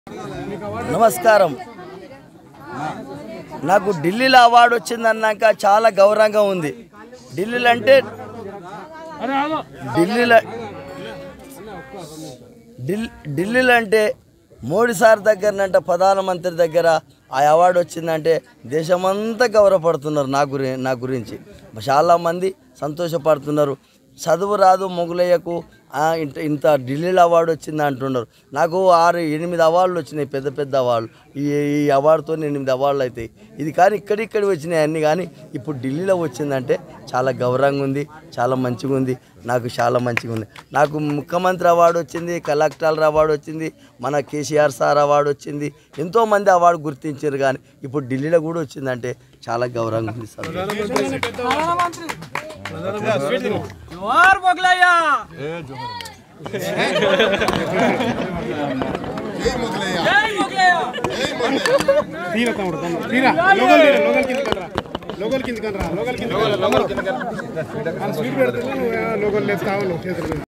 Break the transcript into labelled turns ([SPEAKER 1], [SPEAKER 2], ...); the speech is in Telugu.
[SPEAKER 1] నమస్కారం. నాకు ఢిల్లీలో అవార్డు వచ్చిందన్నాక చాలా గౌరవంగా ఉంది. ఢిల్లీలో అంటే ఢిల్లీలో అంటే మోడీ సార్ దగ్గరనంట ప్రధానమంత్రి దగ్గర ఆ అవార్డు వచ్చిందంటే దేశమంతా గౌరవపడుతున్నారు. నా గురించి చాలామంది సంతోషపడుతున్నారు. చదువు రాదు మొగులయ్యకు ఇంత ఢిల్లీలో అవార్డు వచ్చింది అంటున్నారు. నాకు 6-8 అవార్డులు వచ్చినాయి, పెద్ద పెద్ద అవార్డులు. ఈ అవార్డుతో 8 అవార్డులు అవుతాయి. ఇది కానీ ఇక్కడిక్కడ వచ్చినాయి అన్నీ. కానీ ఇప్పుడు ఢిల్లీలో వచ్చిందంటే చాలా గౌరవంగా ఉంది, చాలా మంచిగా ఉంది. నాకు చాలా మంచిగా ఉంది. నాకు ముఖ్యమంత్రి అవార్డు వచ్చింది, కలెక్టర్ అవార్డు వచ్చింది, మన కేసీఆర్ సార్ అవార్డు వచ్చింది. ఎంతోమంది అవార్డు గుర్తించారు. కానీ ఇప్పుడు ఢిల్లీలో కూడా వచ్చిందంటే చాలా గౌరవంగా ఉంది సార్.
[SPEAKER 2] जोहार मोगलैया
[SPEAKER 3] जय मोगलैया
[SPEAKER 2] जय मोगलैया
[SPEAKER 4] तीरा तमड़ तीरा लोकल కింద కనరా లోకల్ కింద స్వీట్ పెడతాను లోకల్ లేదు కావాలి చేతులు